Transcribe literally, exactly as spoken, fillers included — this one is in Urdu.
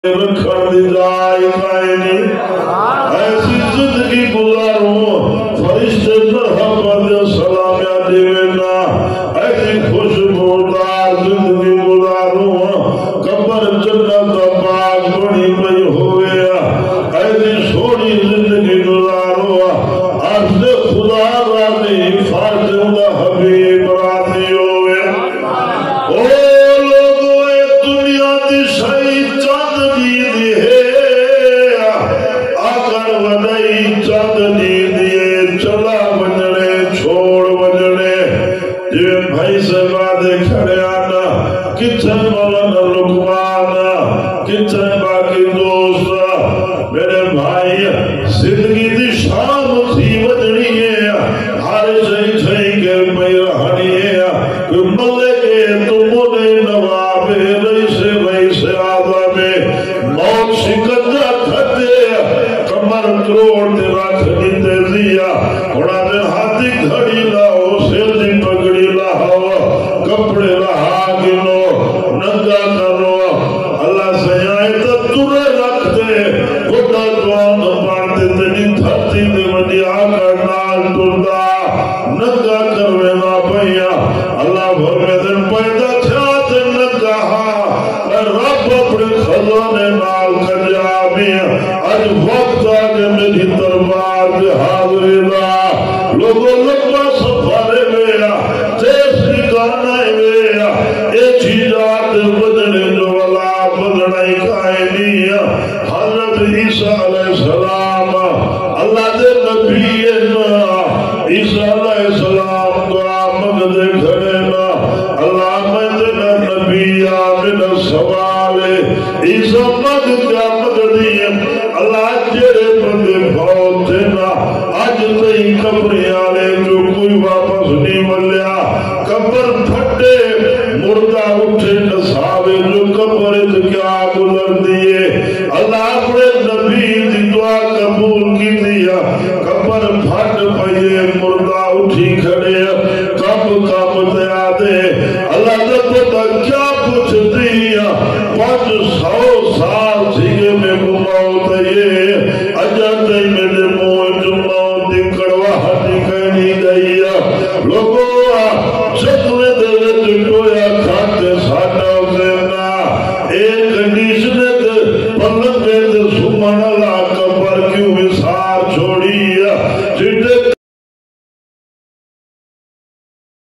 رکھن دی جائے کائنی ایسی زندگی گزاروں فرشتے مرحبت سلامیہ دیوینا ایسی خوشبودار زندگی گزاروں قبر جنت باغ بڑی پئی ہوئے ایسی سوڑی زندگی گزاروں عرض خدا راضی فاتح دا حبیب راضی ہوئے او لوگوں اے دنیا دی شہید کتنے مولانا لقمانا کتنے باقی دوست میرے بھائی زندگی دی شام تھی وجنی ہے ہر شئی چھئی کے پئی رہنی ہے کہ ملے کے تمہنے نواب رئیسے ویسے آدھا میں موت شکنجہ کھتے کمر کروڑ تے رکھ نیتے دیا ہونا دن ہاتھی گھڑی لاؤ سر دی پگڑی لاؤ کپڑے لہا گنو ننگا کرو اللہ سیائے تا تورے رکھ دے گھٹا جوان پانتے تنی دھرتی دے وڈی آقا نال تردہ ننگا کروے نا پہیا اللہ بھر میں دن پیدا تھیا تے ننگا ہاں رب اپنے خزانے نال کجا بھی اج وقت آگے میری دربار دے حاضری دا لوگوں لگا سفارے گیا تیس نکانا گیا اے چیزات بدلے جو والا بدلائی کائنی حضرت عیسیٰ علیہ السلام اللہ دے نبی عیسیٰ علیہ السلام کو آمد دے کھڑے نا اللہ میں دے نبی آمد سوال عیسیٰ مد کیا مد دیئے اللہ جڑے بندے بہت تھے نا آج تئی قبری آلے جو کوئی واپس نہیں ملیا قبر پھٹے مردہ اٹھے نصابے جو قبر کیا گزر دیئے اللہ اپنے نبی دی دعا قبول کی دیا قبر پھٹ پئیے